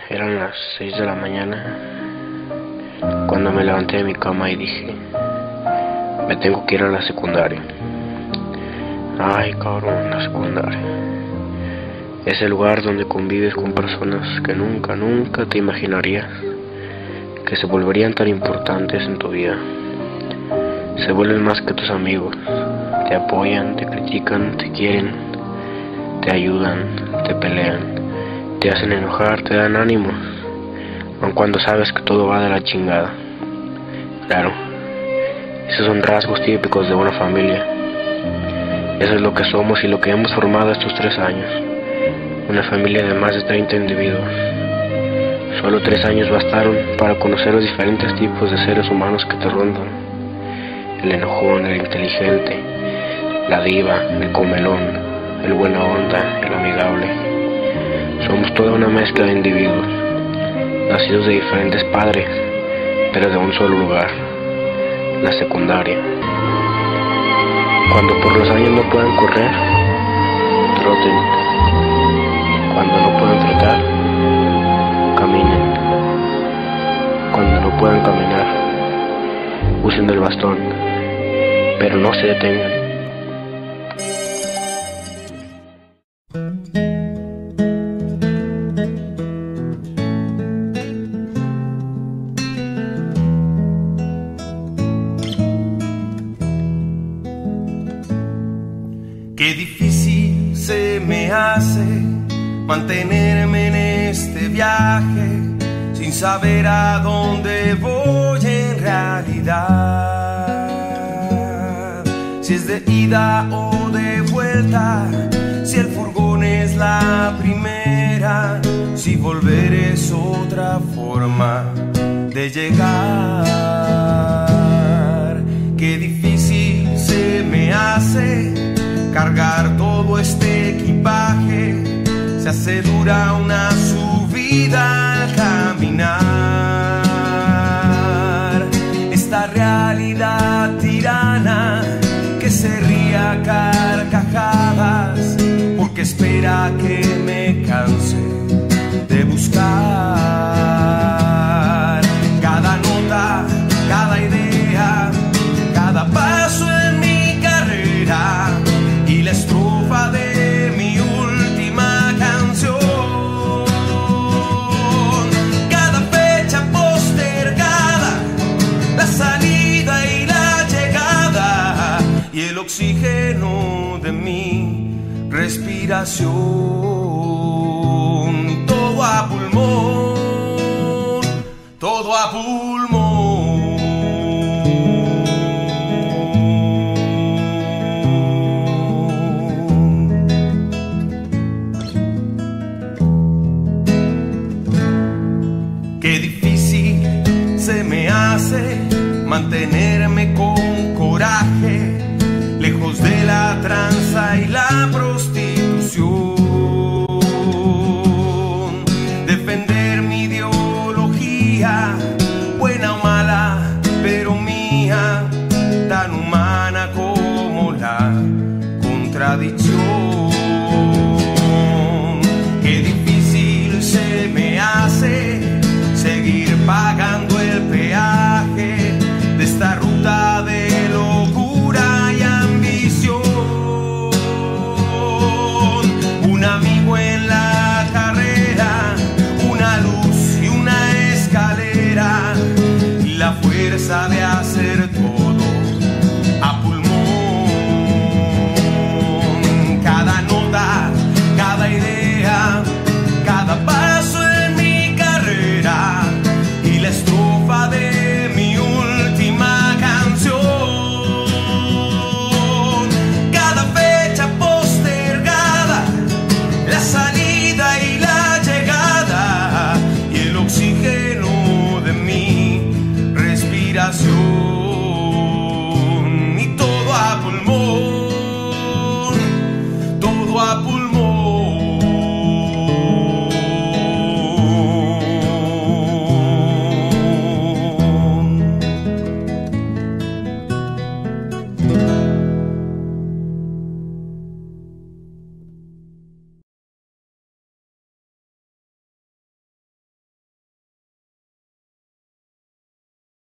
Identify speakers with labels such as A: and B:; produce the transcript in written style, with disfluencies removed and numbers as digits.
A: Eran las 6 de la mañana cuando me levanté de mi cama y dije, me tengo que ir a la secundaria. Ay, cabrón, la secundaria. Es el lugar donde convives con personas que nunca te imaginarías que se volverían tan importantes en tu vida. Se vuelven más que tus amigos. Te apoyan, te critican, te quieren, te ayudan, te pelean, te hacen enojar, te dan ánimos, aun cuando sabes que todo va de la chingada. Claro, esos son rasgos típicos de una familia. Eso es lo que somos y lo que hemos formado estos 3 años. Una familia de más de 30 individuos. Solo 3 años bastaron para conocer los diferentes tipos de seres humanos que te rondan. El enojón, el inteligente, la diva, el comelón, el buena onda, el amigable. Somos toda una mezcla de individuos, nacidos de diferentes padres, pero de un solo lugar, la secundaria. Cuando por los años no puedan correr, troten. Cuando no puedan trotar, caminen. Cuando no puedan caminar, usen el bastón, pero no se detengan.
B: Qué difícil se me hace mantenerme en este viaje sin saber a dónde voy en realidad. Si es de ida o de vuelta, si el furgón es la primera, si volver es otra forma de llegar. Qué difícil se me hace cargar todo este equipaje, se hace dura una subida al caminar. Esta realidad tirana que se ríe a carcajadas porque espera que me canse de buscar cada nota, cada idea, cada paso en mi carrera y la estrofa de mi última canción. Cada fecha postergada, la salida y la llegada y el oxígeno de mi respiración. Todo a pulmón, todo a pulmón. Qué difícil se me hace mantenerme con coraje, lejos de la tranza y la prostitución. Defender mi ideología, buena o mala, pero mía, tan humana como la contradicción. Qué difícil se me hace seguir pagando el peaje de esta ruta de locura y ambición. Un amigo en la carrera, una luz y una escalera y la fuerza de